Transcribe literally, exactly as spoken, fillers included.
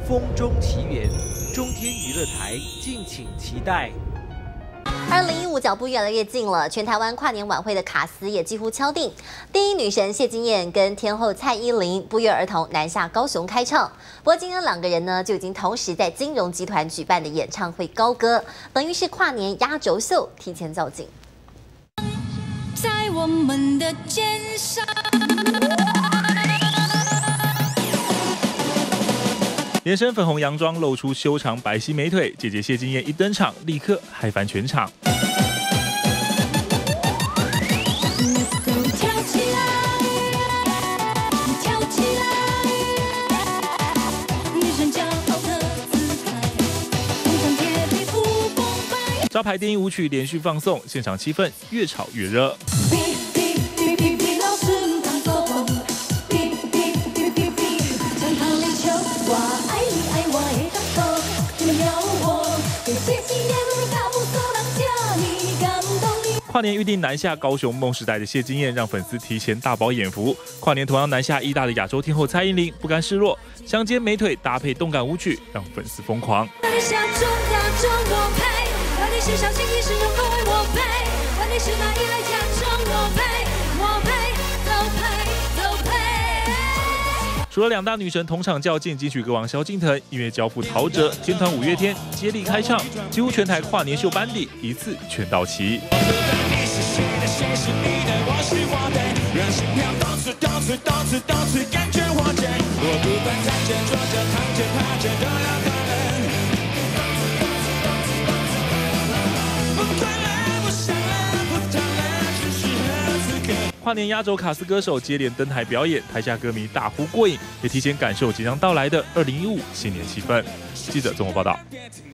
《风中奇缘》，中天娱乐台敬请期待。 二零一五脚步越来越近了，全台湾跨年晚会的卡司也几乎敲定。第一女神谢金燕跟天后蔡依林不约而同南下高雄开唱。不过今天两个人呢就已经同时在金融集团举办的演唱会高歌，等于是跨年压轴秀提前造景。 在我们的肩上。 连身粉红洋装，露出修长白皙美腿，姐姐谢金燕一登场，立刻嗨翻全场。招牌电音舞曲连续放送，现场气氛越炒越热。 跨年预定南下高雄梦时代的谢金燕，让粉丝提前大饱眼福。跨年同样南下义大的亚洲天后蔡依林不甘示弱，香肩美腿搭配动感舞曲，让粉丝疯狂。除了两大女神同场较劲，金曲歌王萧敬腾、音乐教父陶喆、天团五月天接力开唱，几乎全台跨年秀班底一次全到齐。 跨年压轴卡司歌手接连登台表演，台下歌迷大呼过瘾，也提前感受即将到来的二零一五新年气氛。记者综合报道。